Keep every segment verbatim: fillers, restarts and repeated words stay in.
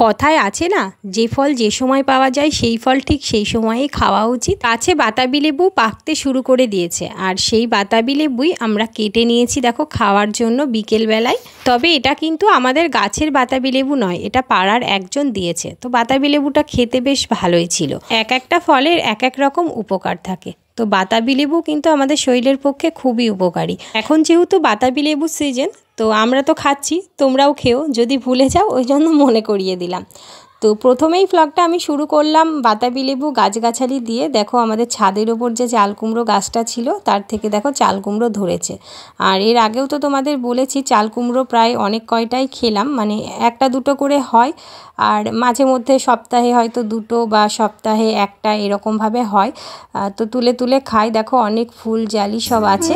কথায় আছে না, যে ফল যে সময় পাওয়া যায় সেই ফল ঠিক সেই সময়েই খাওয়া উচিত। গাছে বাতাবি লেবু পাকতে শুরু করে দিয়েছে, আর সেই বাতাবি লেবুই আমরা কেটে নিয়েছি দেখো খাওয়ার জন্য বিকেলবেলায়। তবে এটা কিন্তু আমাদের গাছের বাতাবি লেবু নয়, এটা পাড়ার একজন দিয়েছে। তো বাতাবি লেবুটা খেতে বেশ ভালোই ছিল। এক একটা ফলের এক এক রকম উপকার থাকে, তো বাতাবি লেবু কিন্তু আমাদের শরীরের পক্ষে খুবই উপকারী। এখন যেহেতু বাতাবি লেবুর সিজন, তো আমরা তো খাচ্ছি, তোমরাও খেও যদি ভুলে যাও, ওই জন্য মনে করিয়ে দিলাম। তো প্রথমেই ভ্লগটা আমি শুরু করলাম বাতাবি লেবু গাছগাছালি দিয়ে। দেখো আমাদের ছাদের ওপর যে চাল কুমড়ো গাছটা ছিল তার থেকে দেখো চাল কুমড়ো ধরেছে। আর এর আগেও তো তোমাদের বলেছি চাল কুমড়ো প্রায় অনেক কয়টাই খেলাম, মানে একটা দুটো করে হয়, আর মাঝে মধ্যে সপ্তাহে হয়তো দুটো বা সপ্তাহে একটা এরকমভাবে হয়। তো তুলে তুলে খাই। দেখো অনেক ফুল জালি সব আছে।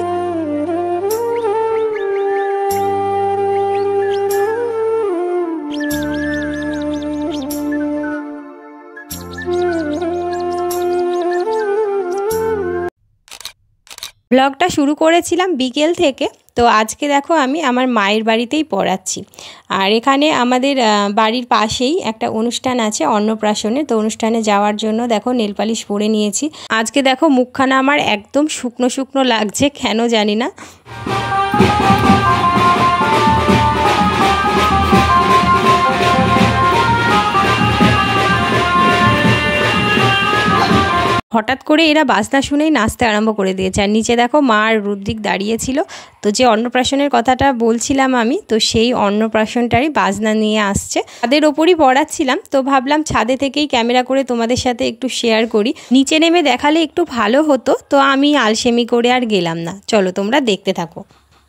ব্লগটা শুরু করেছিলাম বিকেল থেকে, তো আজকে দেখো আমি আমার মায়ের বাড়িতেই পড়াচ্ছি। আর এখানে আমাদের বাড়ির পাশেই একটা অনুষ্ঠান আছে অন্নপ্রাশনে, তো অনুষ্ঠানে যাওয়ার জন্য দেখো নেলপালিশ পরে নিয়েছি। আজকে দেখো মুখখানা আমার একদম শুকনো শুকনো লাগছে, কেন জানি না। হঠাৎ করে এরা বাজনা শুনেই নাচতে আরম্ভ করে দিয়েছে। আর নিচে দেখো মা আর রুদ্রিক দাঁড়িয়েছিল। তো যে অন্নপ্রাশনের কথাটা বলছিলাম আমি, তো সেই অন্নপ্রাশনটারই বাজনা নিয়ে আসছে। ছাদের ওপরই পড়াচ্ছিলাম, তো ভাবলাম ছাদে থেকেই ক্যামেরা করে তোমাদের সাথে একটু শেয়ার করি। নিচে নেমে দেখালে একটু ভালো হতো, তো আমি আলসেমি করে আর গেলাম না। চলো তোমরা দেখতে থাকো।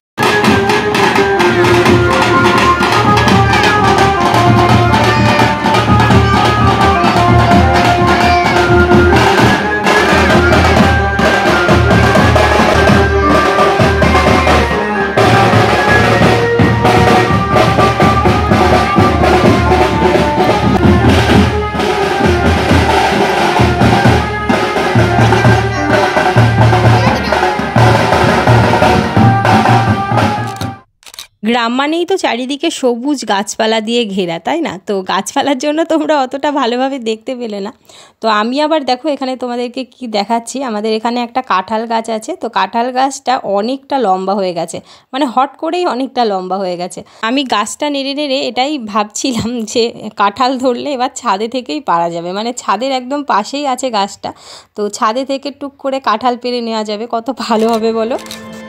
গ্রাম মানেই তো চারিদিকে সবুজ গাছপালা দিয়ে ঘেরা, তাই না? তো গাছপালার জন্য তোমরা অতটা ভালোভাবে দেখতে পেলে না। তো আমি আবার দেখো এখানে তোমাদেরকে কি দেখাচ্ছি। আমাদের এখানে একটা কাঁঠাল গাছ আছে, তো কাঁঠাল গাছটা অনেকটা লম্বা হয়ে গেছে, মানে হট করেই অনেকটা লম্বা হয়ে গেছে। আমি গাছটা নেড়ে নেড়ে এটাই ভাবছিলাম যে কাঁঠাল ধরলে এবার ছাদে থেকেই পারা যাবে, মানে ছাদের একদম পাশেই আছে গাছটা, তো ছাদে থেকে টুক করে কাঁঠাল পেড়ে নেওয়া যাবে, কত ভালো হবে বলো।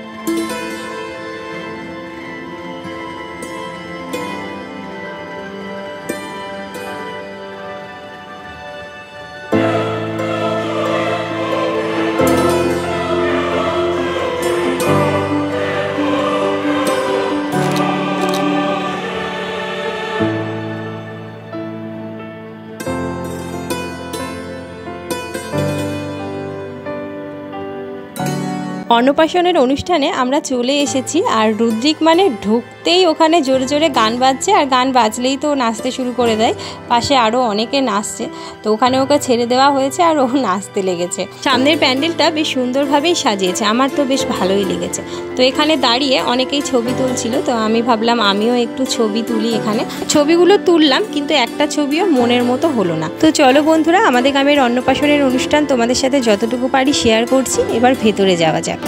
অন্নপ্রাশনের অনুষ্ঠানে আমরা চলে এসেছি, আর রুদ্রিক মানে ঢুকতেই ওখানে জোরে জোরে গান বাজছে, আর গান বাজলেই তো নাচতে শুরু করে দেয়। পাশে আরও অনেকে নাচছে, তো ওখানে ওকে ছেড়ে দেওয়া হয়েছে আর ও নাচতে লেগেছে। সামনের প্যান্ডেলটা বেশ সুন্দরভাবেই সাজিয়েছে, আমার তো বেশ ভালোই লেগেছে। তো এখানে দাঁড়িয়ে অনেকেই ছবি তুলছিল, তো আমি ভাবলাম আমিও একটু ছবি তুলি। এখানে ছবিগুলো তুললাম, কিন্তু একটা ছবিও মনের মতো হলো না। তো চলো বন্ধুরা, আমাদের গ্রামের অন্নপ্রাশনের অনুষ্ঠান তোমাদের সাথে যতটুকু পারি শেয়ার করছি। এবার ভেতরে যাওয়া যাক।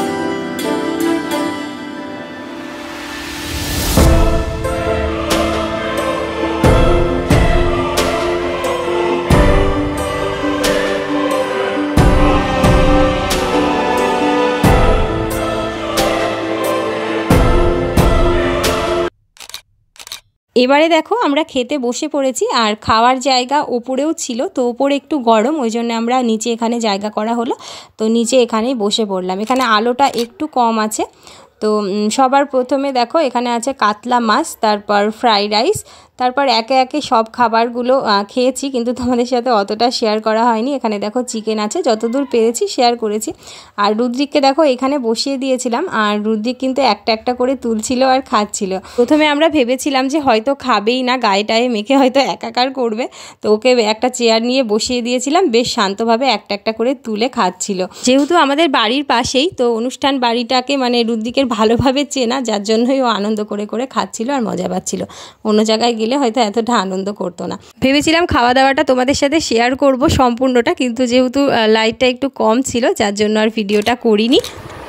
এবারে দেখো আমরা খেতে বসে পড়েছি, আর খাওয়ার জায়গা ওপরেও ছিল, তো ওপরে একটু গরম, ওই জন্য আমরা নিচে এখানে জায়গা করা হলো, তো নিচে এখানেই বসে পড়লাম। এখানে আলোটা একটু কম আছে। তো সবার প্রথমে দেখো এখানে আছে কাতলা মাছ, তারপর ফ্রাইড রাইস, তারপর একে একে সব খাবারগুলো খেয়েছি, কিন্তু তোমাদের সাথে অতটা শেয়ার করা হয়নি। এখানে দেখো চিকেন আছে, যতদূর পেরেছি শেয়ার করেছি। আর রুদ্রিককে দেখো এখানে বসিয়ে দিয়েছিলাম, আর রুদ্রিক কিন্তু একটা একটা করে তুলছিল আর খাচ্ছিল। প্রথমে আমরা ভেবেছিলাম যে হয়তো খাবেই না, গায়ে টায়ে মেখে হয়তো একাকার করবে, তো ওকে একটা চেয়ার নিয়ে বসিয়ে দিয়েছিলাম, বেশ শান্তভাবে একটা একটা করে তুলে খাচ্ছিল। যেহেতু আমাদের বাড়ির পাশেই, তো অনুষ্ঠান বাড়িটাকে মানে রুদ্রিকের ভালোভাবে চেনা, যার জন্যই ও আনন্দ করে করে খাচ্ছিল আর মজা পাচ্ছিল। অন্য জায়গায় গেলে গেলে হয়তো এতটা আনন্দ করতো না। ভেবেছিলাম খাওয়া দাওয়াটা তোমাদের সাথে শেয়ার করব সম্পূর্ণটা, কিন্তু যেহেতু লাইটটা একটু কম ছিল যার জন্য আর ভিডিওটা করিনি।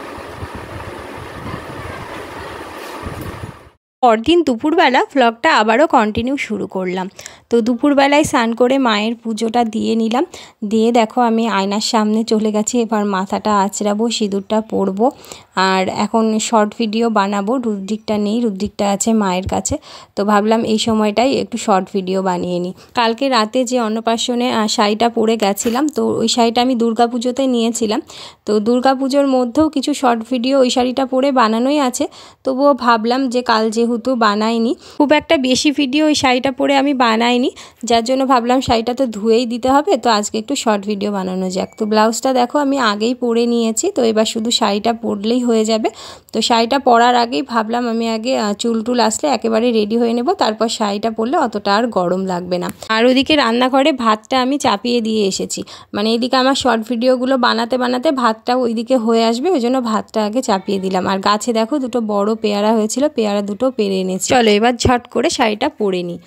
পরদিন দুপুরবেলা ভ্লগটা আবারও কন্টিনিউ শুরু করলাম। তো দুপুরবেলায় স্নান করে মায়ের পুজোটা দিয়ে নিলাম, দিয়ে দেখো আমি আয়নার সামনে চলে গেছি। এবার মাথাটা আঁচড়াবো, সিঁদুরটা পরবো, আর এখন শর্ট ভিডিও বানাবো। রুদ্রিকটা নেই, রুদ্রিকটা আছে মায়ের কাছে, তো ভাবলাম এই সময়টাই একটু শর্ট ভিডিও বানিয়ে নিই। কালকে রাতে যে অন্নপ্রাশনে শাড়িটা পরে গেছিলাম, তো ওই শাড়িটা আমি দুর্গা পুজোতে নিয়েছিলাম। তো দুর্গা পুজোর মধ্যেও কিছু শর্ট ভিডিও ওই শাড়িটা পরে বানানোই আছে, তবুও ভাবলাম যে কাল যেহেতু বানাইনি, খুব একটা বেশি ভিডিও ওই শাড়িটা পরে আমি বানাইনি, যার জন্য ভাবলাম শাড়িটা তো ধুয়েই দিতে হবে, তো আজকে একটু শর্ট ভিডিও বানানো যাক। তো ব্লাউজটা দেখো আমি আগেই পরে নিয়েছি, তো এবার শুধু শাড়িটা পরলেই হয়ে যাবে। তো শাড়িটা পরার আগেই ভাবলাম আমি আগে চুল টুল আসলে একেবারে রেডি হয়ে নেব, তারপর শাড়িটা পরলে অতটা আর গরম লাগবে না। আর ওদিকে রান্নাঘরে ভাতটা আমি চাপিয়ে দিয়ে এসেছি, মানে এইদিকে আমার শর্ট ভিডিওগুলো বানাতে বানাতে ভাতটা ওইদিকে হয়ে আসবে, ওই জন্য ভাতটা আগে চাপিয়ে দিলাম। আর গাছে দেখো দুটো বড় পেয়ারা হয়েছিল, পেয়ারা দুটো পেরে এনেছি। চলো এবার ঝট করে শাড়িটা পরে নিই।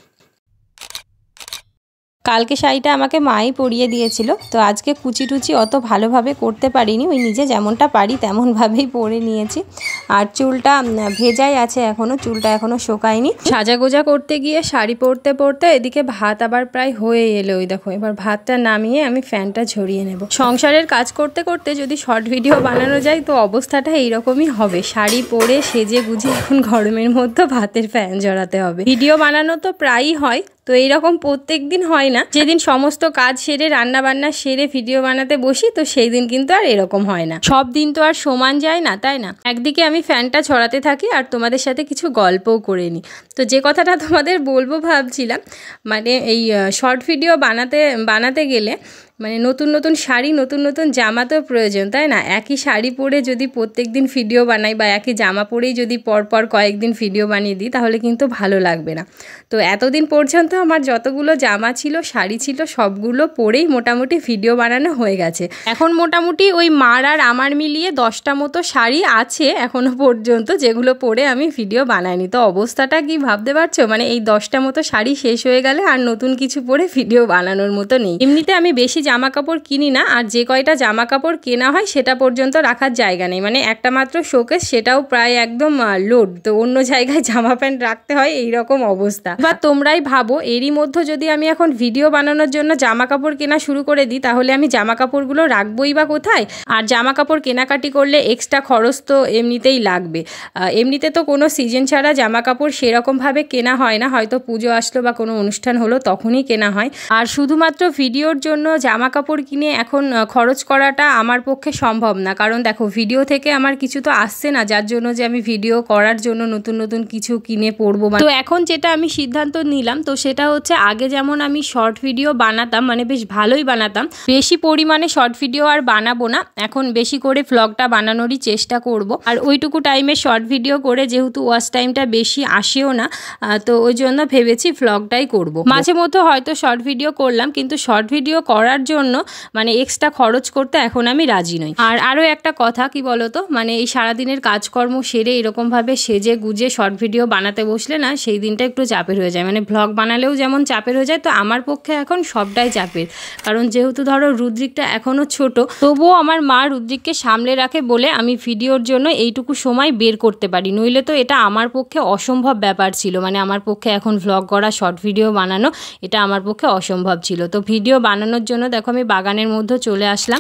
কালকে শাড়িটা আমাকে মাই পরিয়ে দিয়েছিল, তো আজকে কুচি টুচি অত ভালোভাবে করতে পারিনি, ওই নিজে যেমনটা পারি তেমনভাবেই পরে নিয়েছি। আর চুলটা ভেজাই আছে এখনও, চুলটা এখনও শোকায়নি। সাজাগোজা করতে গিয়ে শাড়ি পরতে পরতে এদিকে ভাত আবার প্রায় হয়ে এলো। ওই দেখো এবার ভাতটা নামিয়ে আমি ফ্যানটা ঝরিয়ে নেব। সংসারের কাজ করতে করতে যদি শর্ট ভিডিও বানানো যায় তো অবস্থাটা এইরকমই হবে। শাড়ি পরে সেজে গুজে এখন গরমের মধ্যে ভাতের ফ্যান ঝরাতে হবে। ভিডিও বানানো তো প্রায়ই হয়, তো এইরকম প্রত্যেক দিন হয় না। যেদিন সমস্ত কাজ সেরে রান্না বান্না সেরে ভিডিও বানাতে বসি, তো সেই দিন কিন্তু আর এরকম হয় না। সব দিন তো আর সমান যায় না, তাই না? একদিকে আমি ফ্যানটা ছড়াতে থাকি আর তোমাদের সাথে কিছু গল্পও করে নিই। তো যে কথাটা তোমাদের বলবো ভাবছিলাম, মানে এই শর্ট ভিডিও বানাতে বানাতে গেলে মানে নতুন নতুন শাড়ি, নতুন নতুন জামা তো প্রয়োজন, তাই না? একই শাড়ি পরে যদি প্রত্যেক দিন ভিডিও বানাই বা একই জামা পরেই যদি পরপর কয়েকদিন ভিডিও বানিয়ে দিই তাহলে কিন্তু ভালো লাগবে না। তো এতদিন পর্যন্ত আমার যতগুলো জামা ছিল, শাড়ি ছিল, সবগুলো পরেই মোটামুটি ভিডিও বানানো হয়ে গেছে। এখন মোটামুটি ওই মার আর আমার মিলিয়ে দশটা মতো শাড়ি আছে এখনো পর্যন্ত, যেগুলো পরে আমি ভিডিও বানাইনি। তো অবস্থাটা কি ভাবতে পারছো? মানে এই দশটা মতো শাড়ি শেষ হয়ে গেলে আর নতুন কিছু পরে ভিডিও বানানোর মতো নেই। এমনিতে আমি বেশি জামা কাপড় কিনি না, আর যে কয়টা জামা কাপড় কেনা হয় সেটা পর্যন্ত রাখার জায়গা নেই। মানে একটা মাত্র শোকেস, সেটাও প্রায় একদম লোড, তো অন্য জায়গায় জামা প্যান্ট রাখতে হয়, এইরকম অবস্থা। বা তোমরাই ভাবো এরই মধ্যে যদি আমি এখন ভিডিও বানানোর জন্য জামা কাপড় কেনা শুরু করে দিই তাহলে আমি জামা কাপড়গুলো রাখবোই বা কোথায়? আর জামা কাপড় কেনাকাটি করলে এক্সট্রা খরচ তো এমনিতেই লাগবে। এমনিতে তো কোনো সিজন ছাড়া জামা কাপড় সেরকমভাবে কেনা হয় না, হয়তো পুজো আসলো বা কোনো অনুষ্ঠান হলো তখনই কেনা হয়। আর শুধুমাত্র ভিডিওর জন্য জামা কাপড় কিনে এখন খরচ করাটা আমার পক্ষে সম্ভব না, কারণ দেখো ভিডিও থেকে আমার কিছু তো আসছে না, যার জন্য যে আমি ভিডিও করার জন্য নতুন নতুন কিছু কিনে পড়বো। তো এখন যেটা আমি সিদ্ধান্ত নিলাম, তো সেটা হচ্ছে আগে যেমন আমি শর্ট ভিডিও বানাতাম, মানে বেশ ভালোই বানাতাম, বেশি পরিমাণে শর্ট ভিডিও আর বানাবো না। এখন বেশি করে ভ্লগটা বানানোরই চেষ্টা করব। আর ওইটুকু টাইমে শর্ট ভিডিও করে যেহেতু ওয়াচ টাইমটা বেশি আসেও না, তো ওই জন্য ভেবেছি ভ্লগটাই করব। মাঝে মধ্যে হয়তো শর্ট ভিডিও করলাম, কিন্তু শর্ট ভিডিও করার জন্য মানে এক্সট্রা খরচ করতে এখন আমি রাজি নই। আর আরও একটা কথা কি বলতো, মানে এই সারাদিনের কাজকর্ম সেরে এরকমভাবে সেজে গুজে শর্ট ভিডিও বানাতে বসলে না সেই দিনটা একটু চাপের হয়ে যায়। মানে ভ্লগ বানালেও যেমন চাপের হয়ে যায়, তো আমার পক্ষে এখন সবটাই চাপের। কারণ যেহেতু ধরো রুদ্রিকটা এখনও ছোট, তবুও আমার মা রুদ্রিককে সামলে রাখে বলে আমি ভিডিওর জন্য এইটুকু সময় বের করতে পারি, নইলে তো এটা আমার পক্ষে অসম্ভব ব্যাপার ছিল। মানে আমার পক্ষে এখন ভ্লগ করা, শর্ট ভিডিও বানানো, এটা আমার পক্ষে অসম্ভব ছিল। তো ভিডিও বানানোর জন্য দেখো আমি বাগানের মধ্যে চলে আসলাম।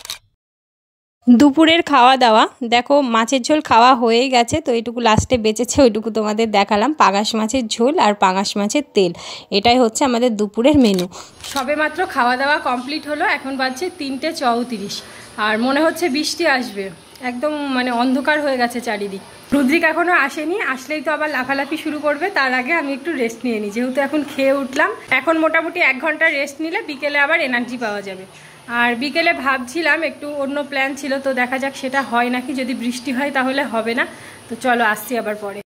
দুপুরের খাওয়া দাওয়া দেখো, মাছের ঝোল খাওয়া হয়ে গেছে, তো এইটুকু লাস্টে বেঁচেছে, ওইটুকু তোমাদের দেখালাম। পাঙাশ মাছের ঝোল আর পাঙাশ মাছের তেল, এটাই হচ্ছে আমাদের দুপুরের মেনু। সবে মাত্র খাওয়া দাওয়া কমপ্লিট হলো, এখন বাজছে তিনটে চৌত্রিশ, আর মনে হচ্ছে বৃষ্টি আসবে, একদম মানে অন্ধকার হয়ে গেছে চারিদিক। রুদ্রিক এখনও আসেনি, আসলেই তো আবার লাফালাফি শুরু করবে। তার আগে আমি একটু রেস্ট নিয়ে নিই, যেহেতু এখন খেয়ে উঠলাম। এখন মোটামুটি এক ঘন্টা রেস্ট নিলে বিকেলে আবার এনার্জি পাওয়া যাবে। আর বিকেলে ভাবছিলাম একটু অন্য প্ল্যান ছিল, তো দেখা যাক সেটা হয় নাকি। যদি বৃষ্টি হয় তাহলে হবে না, তো চলো আসছি আবার পরে।